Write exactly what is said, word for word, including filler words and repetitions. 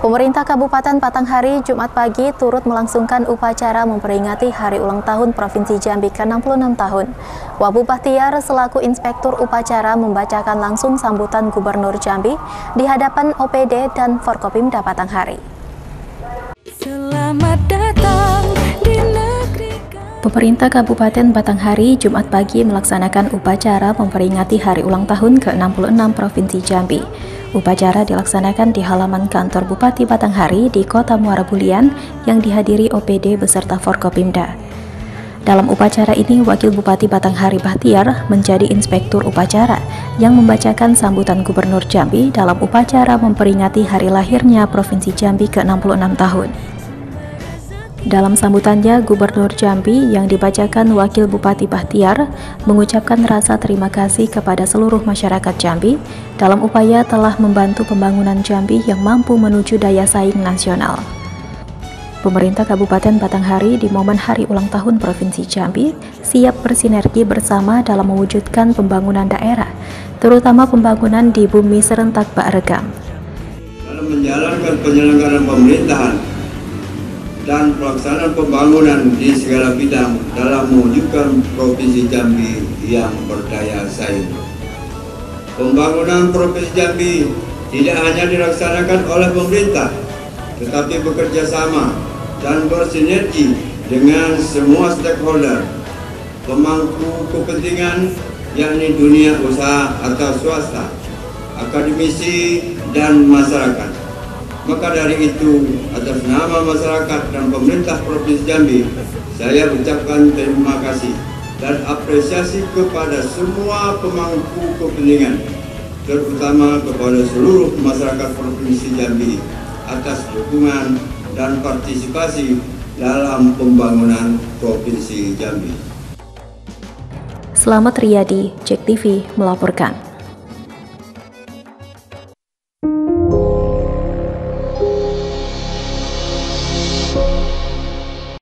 Pemerintah Kabupaten Batanghari Jumat pagi turut melangsungkan upacara memperingati Hari Ulang Tahun Provinsi Jambi ke enam puluh enam tahun. Wabu Bahtiar selaku Inspektur Upacara membacakan langsung sambutan Gubernur Jambi di hadapan O P D dan Forkopimda Batanghari. Selamat datang di negeri. Pemerintah Kabupaten Batanghari Jumat pagi melaksanakan upacara memperingati Hari Ulang Tahun ke enam puluh enam Provinsi Jambi. Upacara dilaksanakan di halaman kantor Bupati Batanghari di Kota Muara Bulian yang dihadiri O P D beserta Forkopimda. Dalam upacara ini, Wakil Bupati Batanghari Bahtiar menjadi inspektur upacara yang membacakan sambutan Gubernur Jambi dalam upacara memperingati hari lahirnya Provinsi Jambi ke enam puluh enam tahun. Dalam sambutannya, Gubernur Jambi yang dibacakan Wakil Bupati Bahtiar mengucapkan rasa terima kasih kepada seluruh masyarakat Jambi dalam upaya telah membantu pembangunan Jambi yang mampu menuju daya saing nasional. Pemerintah Kabupaten Batanghari di momen Hari Ulang Tahun Provinsi Jambi siap bersinergi bersama dalam mewujudkan pembangunan daerah, terutama pembangunan di bumi serentak Bak Regam. Dalam menjalankan penyelenggaraan pemerintahan dan pelaksanaan pembangunan di segala bidang dalam mewujudkan Provinsi Jambi yang berdaya saing. Pembangunan Provinsi Jambi tidak hanya dilaksanakan oleh pemerintah, tetapi bekerja sama dan bersinergi dengan semua stakeholder, pemangku kepentingan, yakni dunia usaha atau swasta, akademisi, dan masyarakat. Maka dari itu, atas nama masyarakat dan pemerintah Provinsi Jambi, saya ucapkan terima kasih dan apresiasi kepada semua pemangku kepentingan, terutama kepada seluruh masyarakat Provinsi Jambi atas dukungan dan partisipasi dalam pembangunan Provinsi Jambi. Selamat Riyadi, Jek T V melaporkan.